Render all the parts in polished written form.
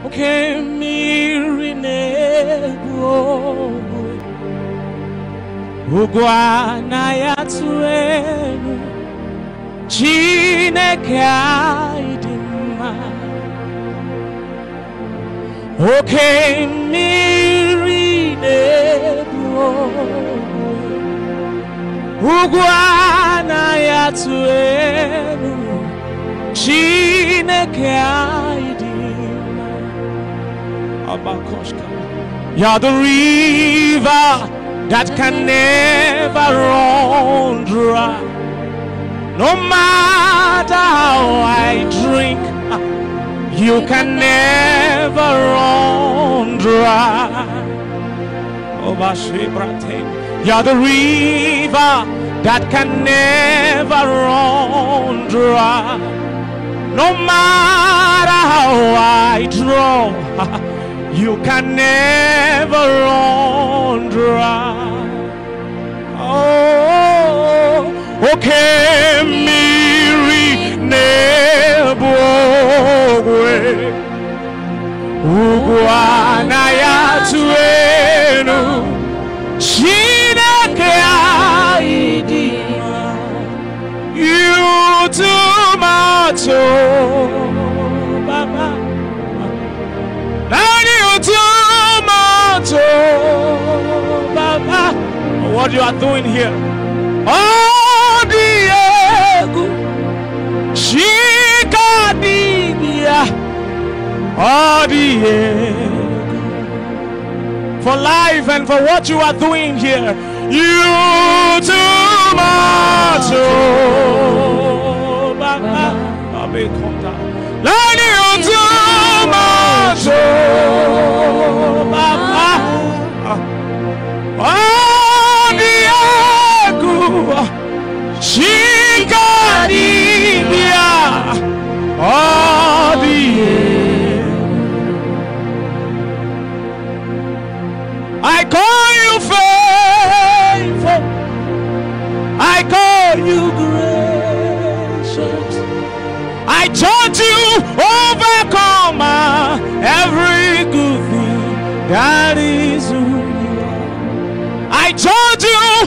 Ugwana ya tuenu Chineke aidima Oke mmiri na-ebu Ugwana ya tuenu Chineke aidima Abakoshka. You're the river that can never run dry. No matter how I drink, you can never run dry. You're the river that can never run dry. No matter how I draw, you can never run dry. Oh, okay, miri nebogwe ugwana ya tuenu Chineke aidima you tomato baba tomato, Baba. What you are doing here? Oh, Diego, Chicadibia, oh, Diego. For life and for what you are doing here, you tomato, Baba. Baba, come down. Let you tomato, Baba. Oh, Diego, Chicaribia, oh, Diego. I call you faithful, I call you gracious, I taught you overcomer, every good thing that is who you are. I told you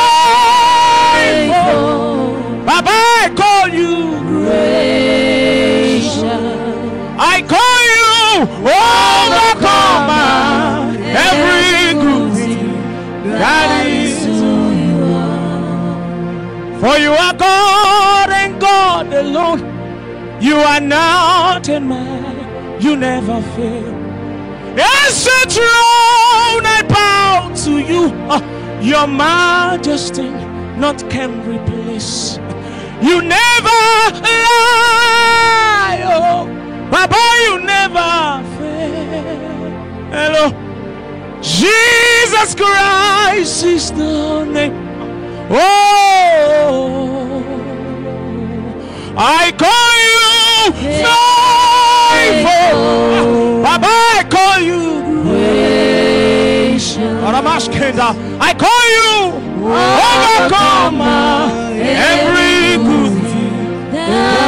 faithful, Baba, I call you gracious, I call you overcomer, every good thing that is who you are. For you are God and God alone. You are not a man, you never fail. Yes, the throne I bow to you. Your majesty not can replace. You never lie, oh Baba, you never fail. Hello, Jesus Christ is the name. Oh, I call you faithful, Baba, I call you gracious, I call you overcomer, every good thing